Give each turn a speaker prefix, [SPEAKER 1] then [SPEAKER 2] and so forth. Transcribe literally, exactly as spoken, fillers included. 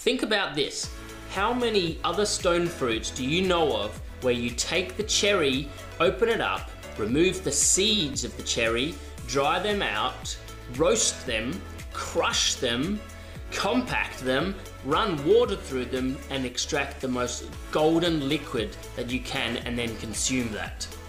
[SPEAKER 1] Think about this. How many other stone fruits do you know of where you take the cherry, open it up, remove the seeds of the cherry, dry them out, roast them, crush them, compact them, run water through them, and extract the most golden liquid that you can, and then consume that?